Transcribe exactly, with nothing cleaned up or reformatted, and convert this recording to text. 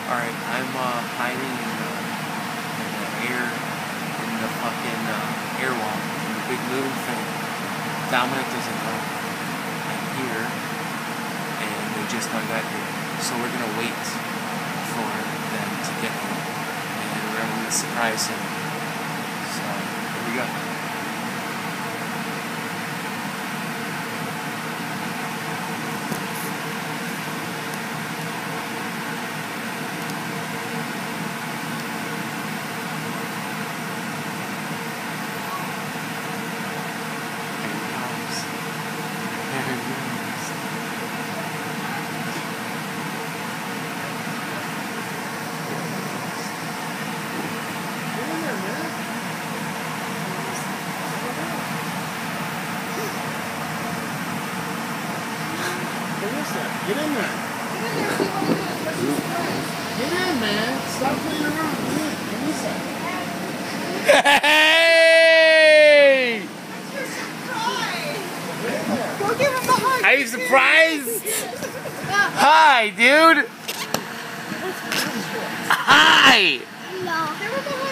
Alright, I'm uh, hiding in the, in the air, in the fucking uh, airwalk, in the big moving thing. Dominic doesn't know I'm here, and they just now got here. So we're gonna wait for them to get here, and we're gonna surprise him. So, here we go. Get in there. Get in, man. Stop playing around. Get in. Come inside. Hey! Go give him a hug. Are you surprised? Hi, dude. Hi. No.